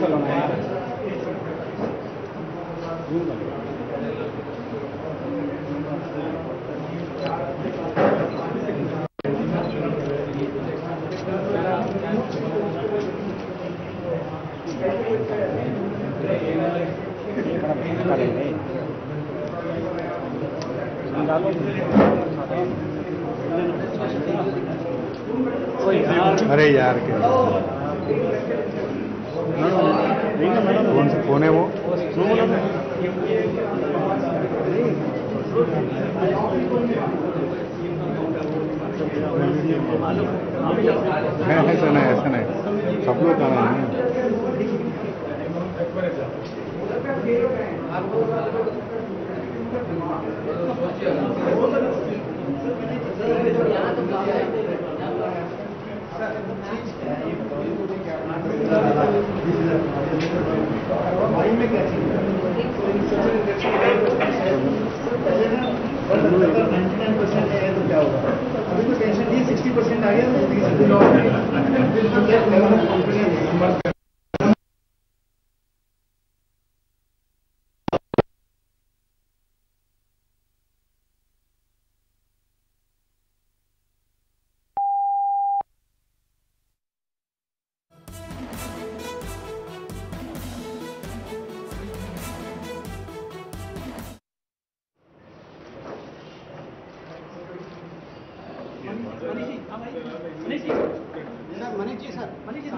अरे यार कौन सा फोन है वो? ऐसा नहीं सब लोग का है। अभी तो टेंशन नहीं, 60% आ गया। मनीष जी सर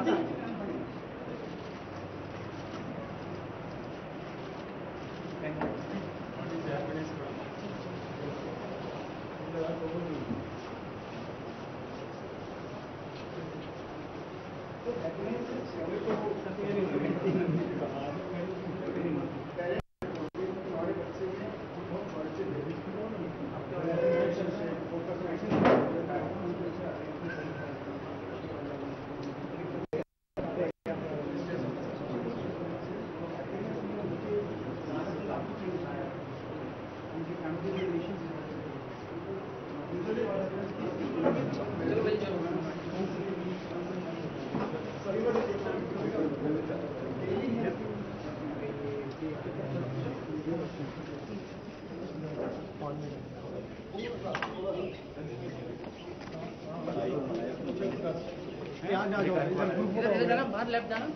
बाहर लेफ्ट जाना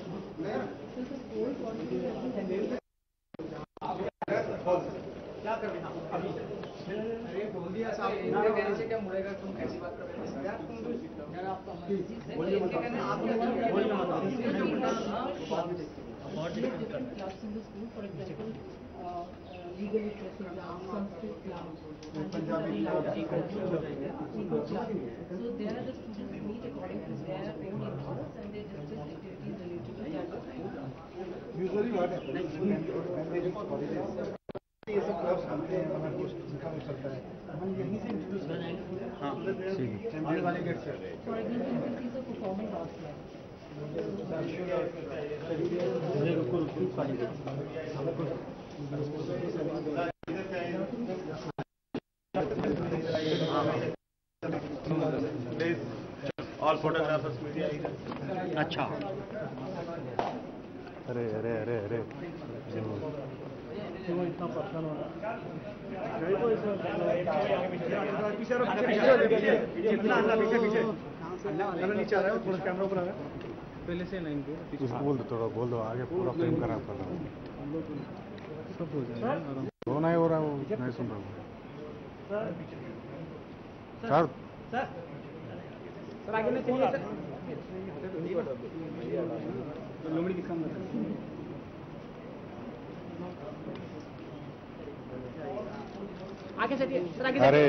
क्या कर रहे हैं अभी? अरे बोल दिया साहब, इनके कहने से क्या मुड़ेगा? तुम ऐसी बात कर रहे हो यार, तुम यार आप तो बोलिए मत, कहने आप क्या बोलिए मत, different clubs in the school, for example, legal literacy club, Sanskrit club, Punjabi club, Eco club. So there the students meet according to their own interests and they discuss activities related to that. Usually what happens when they reach colleges, ये सब clubs आते हैं, हमारा कुछ सिखा भी सकता है, हम यहीं से इंट्रोड्यूस करेंगे। हाँ, आने वाले गेट से। For example, you can see the performing arts club. All photographers media. अच्छा, अरे अरे अरे अरे क्यों इतना परेशान हो रहा है? नीचे आ रहा है, थोड़ा कैमरा पर आ रहा है, पहले से लाइन पे उसको बोल दो, थोड़ा बोल दो, आगे पूरा फ्रेम खराब कर रहा हूँ, सब हो जाएगा। रोना ही हो रहा है, वो नहीं सुन रहा हूँ। सर सर आगे में चलिए सर, लोमड़ी दिखाऊंगा आगे चलिए सर, आगे अरे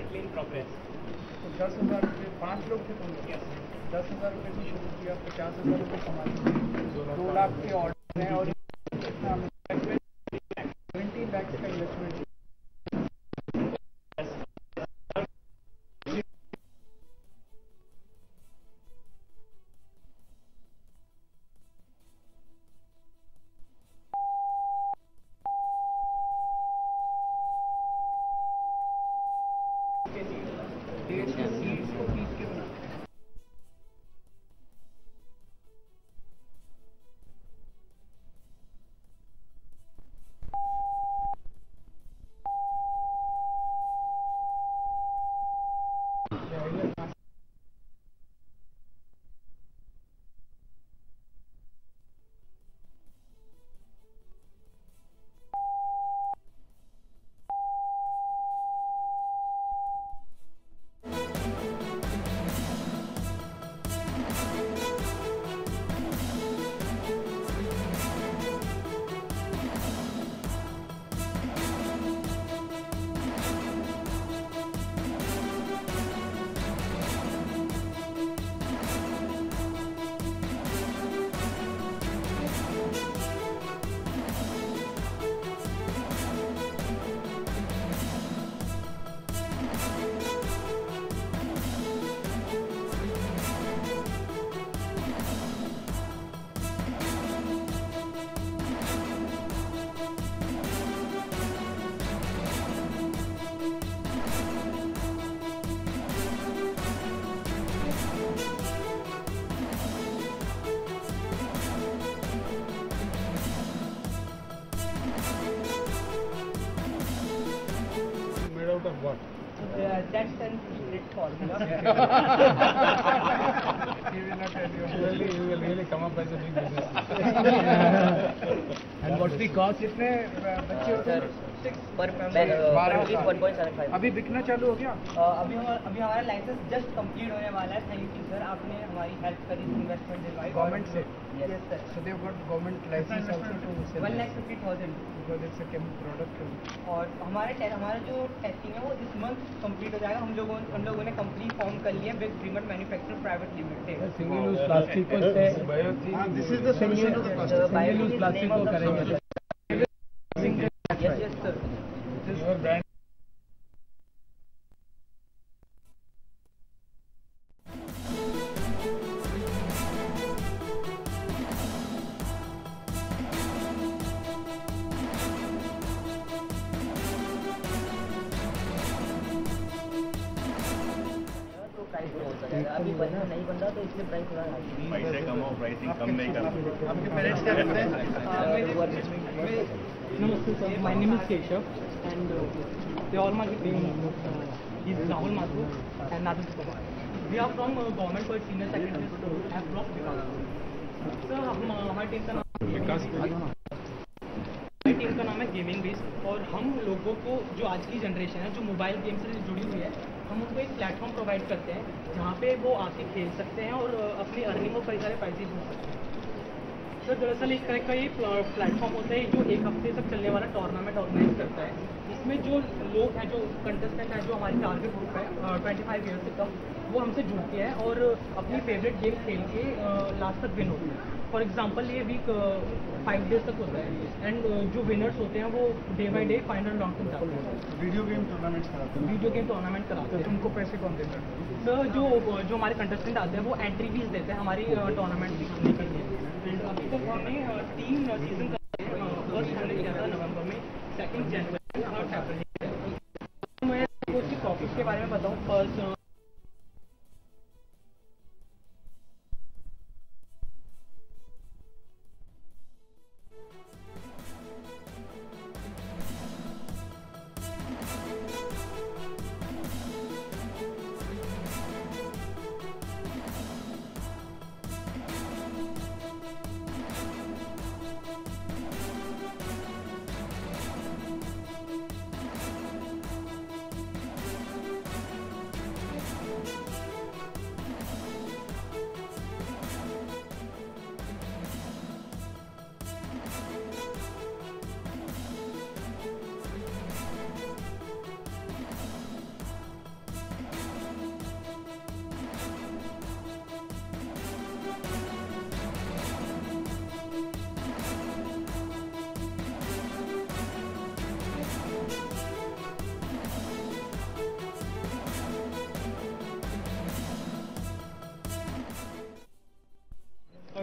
currently in progress. तो 10,000 रुपये 5 लोग थे तुम लोग? 10,000 रुपये से शुरू किया, 50,000 रुपये कमाए, 2 लाख के ऑर्डर हैं और 17 लाख का investment. Out of what? That's an secret formula. He will not tell you. You will really come up as a big business. And what's the cost? कितने बच्चे होते हैं? पर 1.75. अभी बिकना चालू हो गया? अभी हमारा लाइसेंस जस्ट कंप्लीट होने वाला है। थैंक यू सर, आपने हमारी हेल्प करी, इन्वेस्टमेंट दिलवाई गवर्नमेंट से? Yes sir. So they've got government license also to sell. 1,50,000 Because it's a chemical product. और हमारा जो टेस्टिंग है वो इस मंथ कंप्लीट हो जाएगा। हम लोगों ने कंपनी फॉर्म कर लिया with Fremont manufacture private limited. Single use plastic को से This is the solution to the plastic. Single use plastic को करेंगे। Yes yes sir. Your brand अभी बनना नहीं बन रहा तो इसलिए प्राइस थोड़ा पैसे कमाओ, प्राइसिंग कम नहीं करना। आपके पेरेंट्स क्या करते हैं? Namaste sir, my name is Keshav and they all my name is Rahul Mathur and Nathan Kumar. We are from government for senior secondary school at Block Vikas. Sir, हमारी team का नाम है gaming base और हम लोगों को जो आज की जनरेशन है जो मोबाइल गेम से जुड़ी हुई है हम उनको एक प्लेटफॉर्म प्रोवाइड करते हैं जहाँ पे वो आके खेल सकते हैं और अपनी अर्निंग और कई सारे पैसे हो सकते हैं। सर दरअसल इस तरह का ये प्लेटफॉर्म होता है जो एक हफ्ते तक चलने वाला टूर्नामेंट ऑर्गेनाइज करता है। इसमें जो लोग हैं जो कंटेस्टेंट हैं जो हमारी टारगेट ग्रुप है 25 ईयर से कम वो हमसे जुड़ती है और अपनी फेवरेट गेम खेल के लास्ट तक विन होती है। फॉर एग्जांपल ये वीक 5 डेज तक होता है एंड जो विनर्स होते हैं वो day by day final round तक जाते हैं। वीडियो गेम टूर्नामेंट्स कराते हैं। वीडियो गेम टूर्नामेंट कराते हैं। तुमको पैसे कौन देता है? सर जो हमारे कंटेस्टेंट आते हैं वो एंट्री फीस देते हैं हमारी टूर्नामेंट खेलने के लिए। एंड अभी तक हमने 3 सीजन कराए हैं। फर्स्ट हमने किया था नवंबर में, सेकंड जनवरी और फरवरी। मैं उसकी प्रॉफिट के बारे में बताऊँ। फर्स्ट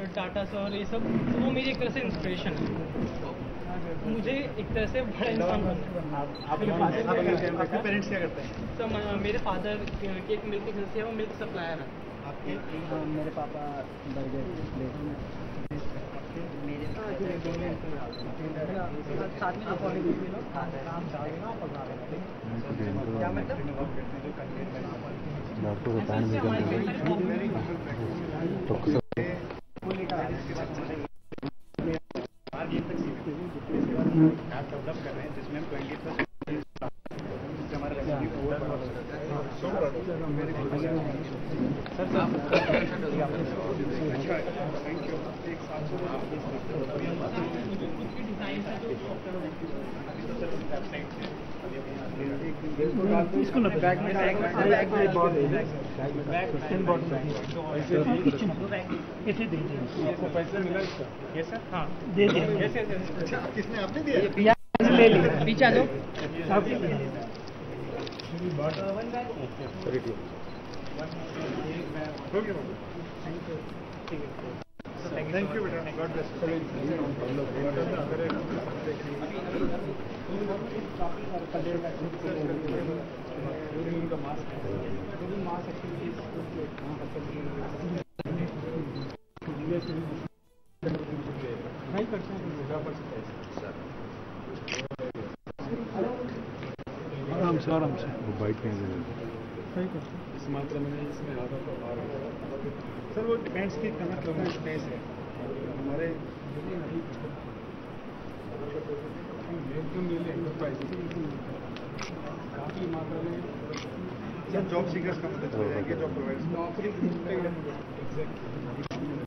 टाटा सर, ये सब तो वो मेरी एक तरह से इंस्पिरेशन है। मुझे एक तरह से बड़ा इंसान बनना है। आपके पेरेंट्स क्या करते हैं? सर मेरे फादर केक मिल्क के घर से है, वो मिल्क सप्लायर है। आपके? मेरे पापा बर्गर साथ में क्या मतलब आपको बताने ऐप डेवलप कर रहे हैं जिसमें हम 20% हमारे इसको ना बैग में कैसे दे देंगे? आपको पैसा मिला इसका? ये सर हाँ दे देंगे। कैसे? किसने? आपने दिया? ले ली पीछे आ जाओ। थैंक यू बेटा, गॉड ब्लेस आराम से वो बाइक नहीं इस मात्रा में इसमें आधा तो आ रहा है सर। वो डिपेंड्स की कितना स्पेस है हमारे काफ़ी मात्रा में सब जॉब सीकर्स का मतलब चले जाएंगे, जॉब प्रोवाइडर्स नौकरी।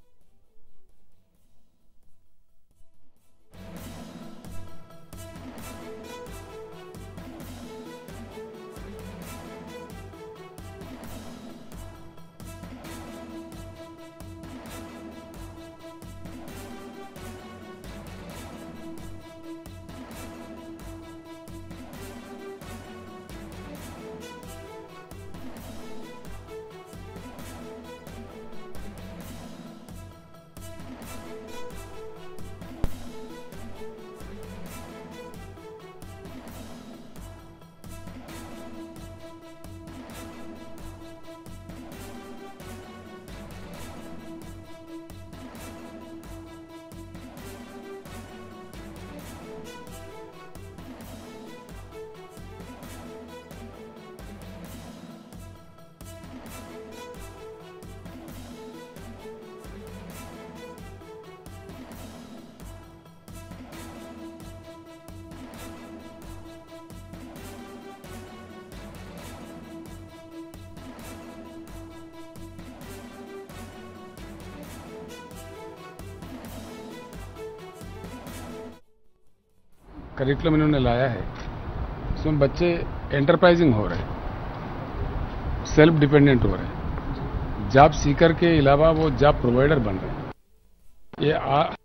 करिकुलम इन्होंने लाया है, इसमें बच्चे एंटरप्राइजिंग हो रहे हैं, सेल्फ डिपेंडेंट हो रहे हैं, जॉब सीकर के अलावा वो जॉब प्रोवाइडर बन रहे हैं। ये